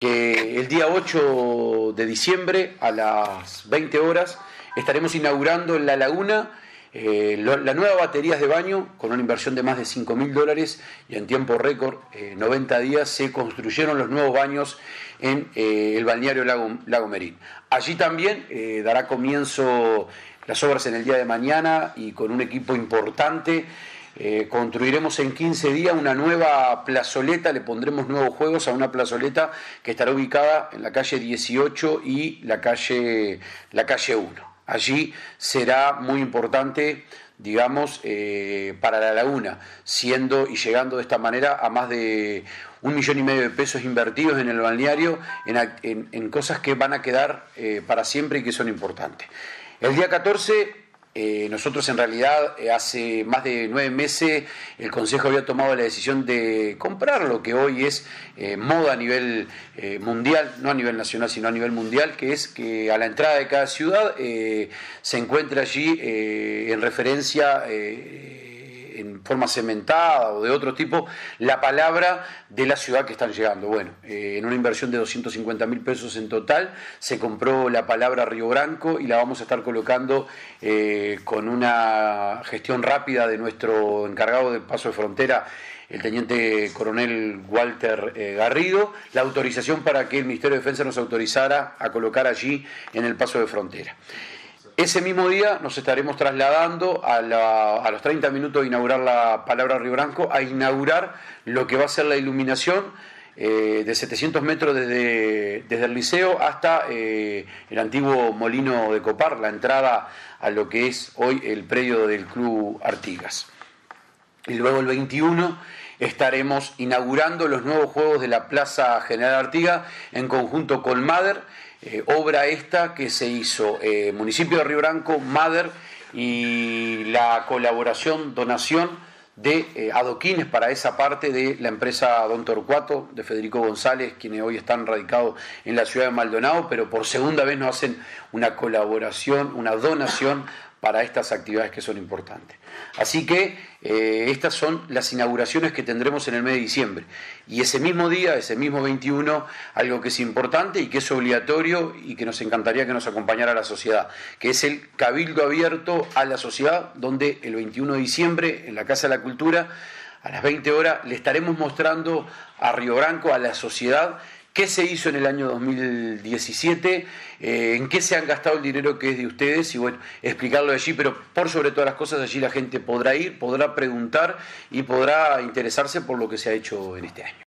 que el día 8 de diciembre a las 20 horas estaremos inaugurando en La Laguna la nueva baterías de baño con una inversión de más de $5.000 y en tiempo récord, 90 días, se construyeron los nuevos baños en el balneario Lago Merín. Allí también dará comienzo las obras en el día de mañana y con un equipo importante. Construiremos en 15 días una nueva plazoleta, le pondremos nuevos juegos a una plazoleta que estará ubicada en la calle 18 y la calle 1. Allí será muy importante, digamos, para La Laguna, siendo y llegando de esta manera a más de $1,5 millones de pesos invertidos en el balneario en cosas que van a quedar para siempre y que son importantes. El día 14... nosotros en realidad hace más de 9 meses el Consejo había tomado la decisión de comprar lo que hoy es moda a nivel mundial, no a nivel nacional sino a nivel mundial, que es que a la entrada de cada ciudad se encuentra allí en referencia en forma cementada o de otro tipo la palabra de la ciudad que están llegando. Bueno, en una inversión de $250.000 pesos en total se compró la palabra Río Branco y la vamos a estar colocando con una gestión rápida de nuestro encargado de paso de frontera, el teniente coronel Walter Garrido, la autorización para que el Ministerio de Defensa nos autorizara a colocar allí en el paso de frontera. Ese mismo día nos estaremos trasladando a los 30 minutos de inaugurar la palabra Río Branco, a inaugurar lo que va a ser la iluminación de 700 metros desde el liceo hasta el antiguo molino de Copar, la entrada a lo que es hoy el predio del Club Artigas. Y luego el 21 estaremos inaugurando los nuevos juegos de la Plaza General Artigas en conjunto con MADER, obra esta que se hizo municipio de Río Branco, MADER y la colaboración, donación de adoquines para esa parte de la empresa Don Torcuato, de Federico González, quienes hoy están radicados en la ciudad de Maldonado, pero por segunda vez nos hacen una colaboración, una donación para estas actividades que son importantes. Así que estas son las inauguraciones que tendremos en el mes de diciembre. Y ese mismo día, ese mismo 21, algo que es importante y que es obligatorio y que nos encantaría que nos acompañara la sociedad, que es el Cabildo Abierto a la Sociedad, donde el 21 de diciembre, en la Casa de la Cultura, a las 20 horas, le estaremos mostrando a Río Branco, a la sociedad, qué se hizo en el año 2017, en qué se han gastado el dinero que es de ustedes y bueno, explicarlo allí, pero por sobre todas las cosas allí la gente podrá ir, podrá preguntar y podrá interesarse por lo que se ha hecho en este año.